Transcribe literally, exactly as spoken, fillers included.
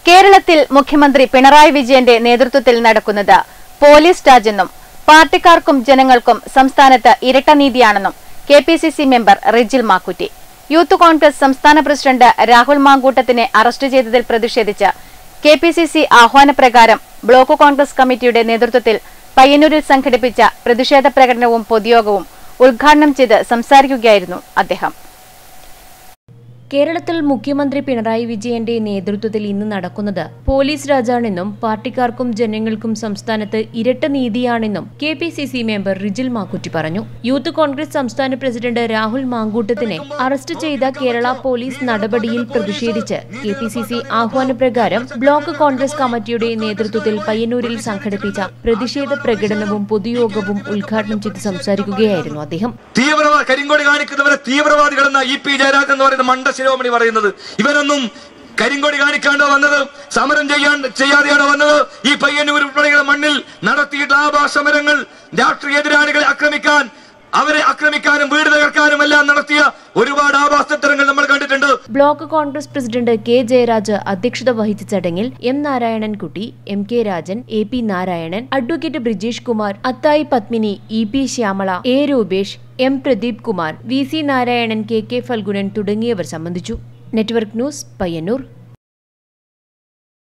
കേരളത്തിൽ മുഖ്യമന്ത്രി പിണറായി വിജയന്റെ നേതൃത്വത്തിൽ നടക്കുന്നത് പോലീസ് രാജെന്നും പാർട്ടിക്കാർക്കും ജനങ്ങൾക്കും സംസ്ഥാനത്ത് ഇരട്ടനീതിയാണെന്നും K P C C member Rijil Makkutty. Youth Congress സംസ്ഥാന പ്രസിഡന്റ് രാഹുൽ മാങ്കൂട്ടത്തിനെ അറസ്റ്റ് ചെയ്തതിൽ പ്രതിഷേധിച്ച് കെ പി സി സി ആഹ്വാനപ്രകാരം ബ്ലോക്ക് കോൺഗ്രസ് കമ്മിറ്റിയുടെ നേതൃത്വത്തിൽ പയ്യന്നൂരിൽ സംഘടിപ്പിച്ച പ്രതിഷേധ പ്രകടനവും പൊതുയോഗവും ഉദ്ഘാടനം ചെയ്ത് സംസാരിക്കുകയായിരുന്നു അദ്ദേഹം. കേരളത്തിൽ മുഖ്യമന്ത്രി പിണറായി വിജയന്റെ നേതൃത്വത്തിൽ ഇന്ന് നടക്കുന്നത് പോലീസ് രാജാണെന്നും പാർട്ടിക്കാർക്കും ജനങ്ങൾക്കും സംസ്ഥാനത്ത് ഇരട്ട നീതിയാണെന്നും K P C C member Rijil Makkutty പറഞ്ഞു. യൂത്ത് കോൺഗ്രസ് സംസ്ഥാന പ്രസിഡന്റ് രാഹുൽ മാങ്കൂട്ടത്തിനെ അറസ്റ്റ് ചെയ്ത കേരള പോലീസ് നടപടിയിൽ പ്രതിഷേധിച്ച് കെ പി സി സി ആഹ്വാനപ്രകാരം ബ്ലോക്ക് കോൺഗ്രസ് കമ്മിറ്റിയുടെ നേതൃത്വത്തിൽ പയ്യന്നൂരിൽ സംഘടിപ്പിച്ച പ്രതിഷേധ പ്രകടനവും പൊതുയോഗവും ഉദ്ഘാടനം ചെയ്ത് സംസാരിക്കുകയായിരുന്നു അദ്ദേഹം. കരിങ്കോടി കാണിക്കുന്നവരെ തീവ്രവാദികളെന്ന ഇ പി ജയരാജൻ എന്ന് പറയുന്ന മണ്ഡ ശിരോമണി പറയുന്നത് ഇവരൊന്നും കരിങ്കൊടി കാണിക്കാണ്ടോ വന്നത്, സമരം ചെയ്യാൻ ചെയ്യാതെയാണോ വന്നത്? ഈ പയ്യന്നൂർ ഉൾപ്പെടെയുള്ള മണ്ണിൽ നടത്തിയിട്ടുള്ള ആഭാസ സമരങ്ങൾ രാഷ്ട്രീയ എതിരാളികളെ ആക്രമിക്കാൻ, അവരെ ആക്രമിക്കാനും വീട് തകർക്കാനും എല്ലാം നടത്തിയ ഒരുപാട് ആഭാസത്തരങ്ങൾ നമ്മൾ കണ്ടിട്ടുണ്ട്. Block Congress president K Jayaraj അധ്യക്ഷത വഹിച്ച ചടങ്ങിൽ M Narayanankutty, M K Rajan, A P Narayanan, advocate Brijesh Kumar, Athayi Padmini, E P Shyamala, A Rupesh, M Pradeep Kumar, V C Narayanan, K K Phalgunan തുടങ്ങിയവർ സംബന്ധിച്ചു. Network news, Payyanur.